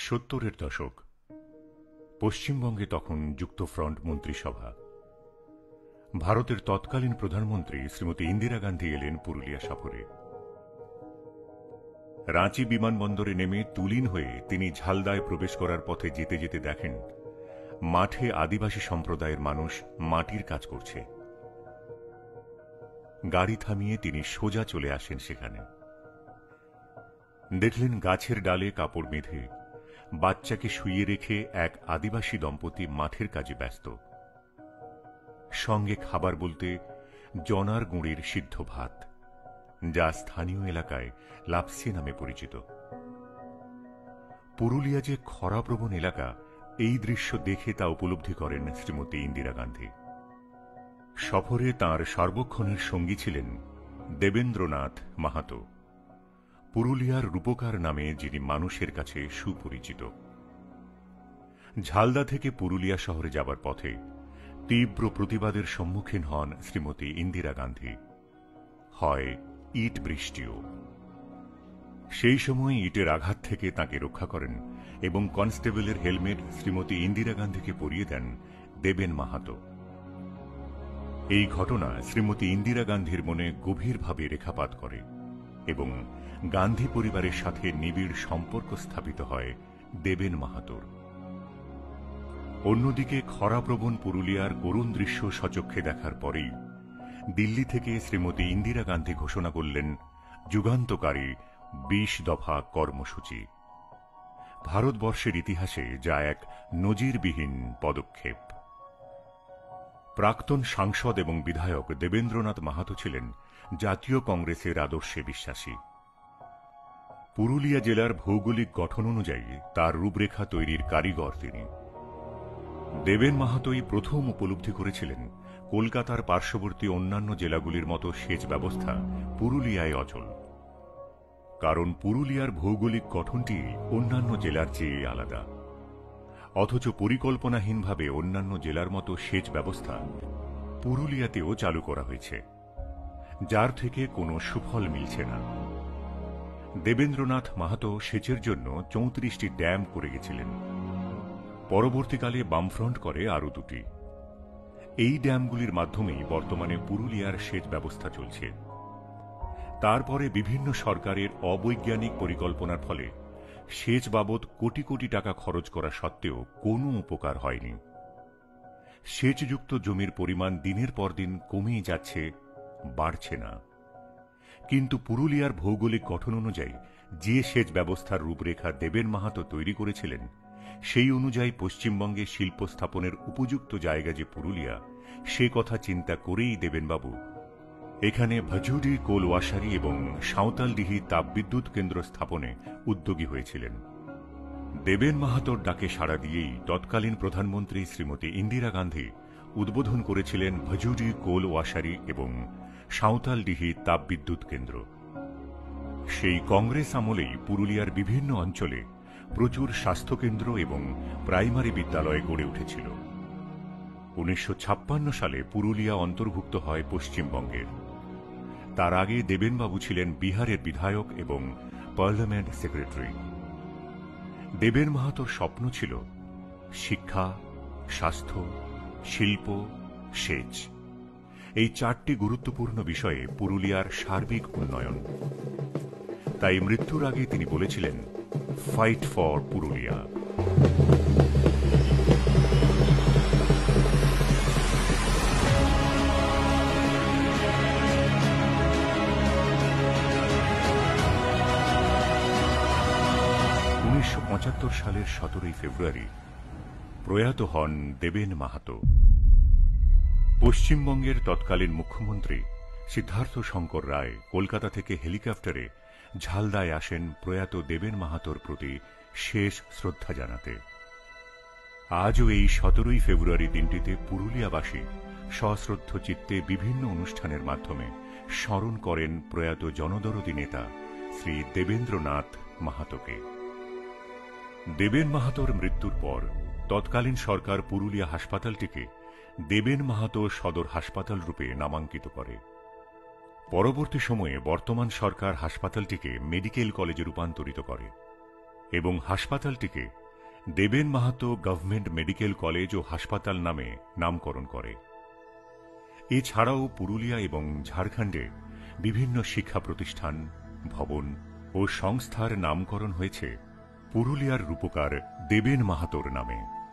70-এর দশক। পশ্চিমবঙ্গে তখন যুক্তফ্রন্ট মন্ত্রিসভা। ভারতের তৎকালীন প্রধানমন্ত্রী শ্রীমতী ইন্দিরা গান্ধী এলেন পুরুলিয়া সফরে। রাঁচি বিমানবন্দরে নেমে তুলিন হয়ে তিনি ঝালদায় প্রবেশ করার পথে যেতে যেতে দেখেন মাঠে আদিবাসী সম্প্রদায়ের মানুষ মাটির কাজ করছে। গাড়ি থামিয়ে তিনি সোজা চলে আসেন সেখানে। দেখলেন গাছের ডালে কাপড় বেঁধে বাচ্চাকে শুইয়ে রেখে এক আদিবাসী দম্পতি মাঠের কাজে ব্যস্ত। সঙ্গে খাবার বলতে জনার গুঁড়ির সিদ্ধ ভাত, যা স্থানীয় এলাকায় লাপসি নামে পরিচিত। পুরুলিয়া যে খরাপ্রবণ এলাকা, এই দৃশ্য দেখে তা উপলব্ধি করেন শ্রীমতী ইন্দিরা গান্ধী। সফরে তাঁর সর্বক্ষণের সঙ্গী ছিলেন দেবেন্দ্রনাথ মাহাতো, পুরুলিয়ার রূপকার নামে যিনি মানুষের কাছে সুপরিচিত। ঝালদা থেকে পুরুলিয়া শহরে যাবার পথে তীব্র প্রতিবাদের সম্মুখীন হন শ্রীমতী ইন্দিরা গান্ধী। হয় ইট বৃষ্টিও। সেই সময় ইটের আঘাত থেকে তাঁকে রক্ষা করেন এবং কনস্টেবলের হেলমেট শ্রীমতী ইন্দিরা গান্ধীকে পরিয়ে দেন দেবেন মাহাতো। এই ঘটনা শ্রীমতী ইন্দিরা গান্ধীর মনে গভীরভাবে রেখাপাত করে এবং গান্ধী পরিবারের সাথে নিবিড় সম্পর্ক স্থাপিত হয় দেবেন মাহাতোর। অন্যদিকে খরাপ্রবণ পুরুলিয়ার করুণ দৃশ্য সচক্ষে দেখার পরেই দিল্লি থেকে শ্রীমতী ইন্দিরা গান্ধী ঘোষণা করলেন যুগান্তকারী ২০ দফা কর্মসূচি। ভারতবর্ষের ইতিহাসে যা এক নজিরবিহীন পদক্ষেপ। প্রাক্তন সাংসদ এবং বিধায়ক দেবেন্দ্রনাথ মাহাতো ছিলেন জাতীয় কংগ্রেসের আদর্শে বিশ্বাসী। পুরুলিয়া জেলার ভৌগোলিক গঠন অনুযায়ী তার রূপরেখা তৈরির কারিগর তিনি। দেবেন মাহাতোই প্রথম উপলব্ধি করেছিলেন কলকাতার পার্শ্ববর্তী অন্যান্য জেলাগুলির মতো সেচ ব্যবস্থা পুরুলিয়ায় অচল। কারণ পুরুলিয়ার ভৌগোলিক গঠনটি অন্যান্য জেলার চেয়ে আলাদা। অথচ পরিকল্পনাহীনভাবে অন্যান্য জেলার মতো সেচ ব্যবস্থা পুরুলিয়াতেও চালু করা হয়েছে, যার থেকে কোনো সুফল মিলছে না। দেবেন্দ্রনাথ মাহাতো সেচের জন্য ৩৪টি ড্যাম করে গেছিলেন। পরবর্তীকালে বামফ্রন্ট করে আরও ২টি। এই ড্যামগুলির মাধ্যমেই বর্তমানে পুরুলিয়ার সেচ ব্যবস্থা চলছে। তারপরে বিভিন্ন সরকারের অবৈজ্ঞানিক পরিকল্পনার ফলে সেচ বাবদ কোটি কোটি টাকা খরচ করা সত্ত্বেও কোনো উপকার হয়নি। সেচযুক্ত জমির পরিমাণ দিনের পর দিন কমেই যাচ্ছে, বাড়ছে না। কিন্তু পুরুলিয়ার ভৌগোলিক গঠন অনুযায়ী যে সেচ ব্যবস্থার রূপরেখা দেবেন মাহাতো তৈরি করেছিলেন, সেই অনুযায়ী পশ্চিমবঙ্গে শিল্প স্থাপনের উপযুক্ত জায়গা যে পুরুলিয়া, সে কথা চিন্তা করেই দেবেনবাবু এখানে ভজুডি কোল ওয়াশারি এবং সাঁওতালডিহি তাপবিদ্যুৎ কেন্দ্র স্থাপনে উদ্যোগী হয়েছিলেন। দেবেন মাহাতোর ডাকে সাড়া দিয়েই তৎকালীন প্রধানমন্ত্রী শ্রীমতী ইন্দিরা গান্ধী উদ্বোধন করেছিলেন ভজুডি কোল ওয়াশারি এবং সাঁওতালডিহি তাপবিদ্যুৎ কেন্দ্র। সেই কংগ্রেস আমলেই পুরুলিয়ার বিভিন্ন অঞ্চলে প্রচুর স্বাস্থ্যকেন্দ্র এবং প্রাইমারি বিদ্যালয় গড়ে উঠেছিল। ১৯৫৬ সালে পুরুলিয়া অন্তর্ভুক্ত হয় পশ্চিমবঙ্গের। তার আগে দেবেনবাবু ছিলেন বিহারের বিধায়ক এবং পার্লামেন্ট সেক্রেটারি। দেবেন মাহাতোর স্বপ্ন ছিল শিক্ষা, স্বাস্থ্য, শিল্প, সেচ, এই ৪টি গুরুত্বপূর্ণ বিষয়ে পুরুলিয়ার সার্বিক উন্নয়ন। তাই মৃত্যুর আগে তিনি বলেছিলেন, ফাইট ফর পুরুলিয়া। সালের ১৭ই ফেব্রুয়ারি প্রয়াত হন দেবেন মাহাতো। পশ্চিমবঙ্গের তৎকালীন মুখ্যমন্ত্রী সিদ্ধার্থ শঙ্কর রায় কলকাতা থেকে হেলিকপ্টারে ঝালদায় আসেন প্রয়াত দেবেন মাহাতোর প্রতি শেষ শ্রদ্ধা জানাতে। আজও এই ১৭ই ফেব্রুয়ারি দিনটিতে পুরুলিয়াবাসী সশ্রদ্ধ চিত্তে বিভিন্ন অনুষ্ঠানের মাধ্যমে স্মরণ করেন প্রয়াত জনদরদী নেতা শ্রী দেবেন্দ্রনাথ মাহাতোকে। দেবেন মাহাতোর মৃত্যুর পর তৎকালীন সরকার পুরুলিয়া হাসপাতালটিকে দেবেন মাহাতো সদর হাসপাতাল রূপে নামাঙ্কিত করে। পরবর্তী সময়ে বর্তমান সরকার হাসপাতালটিকে মেডিকেল কলেজে রূপান্তরিত করে। এবং হাসপাতালটিকে Deben Mahato government medical college ও হাসপাতাল নামে নামকরণ করে। এছাড়াও পুরুলিয়া এবং ঝাড়খণ্ডে বিভিন্ন শিক্ষা প্রতিষ্ঠান, ভবন ও সংস্থার নামকরণ হয়েছে পুরুলিয়ার রূপকার দেবেন মাহাতোর নামে।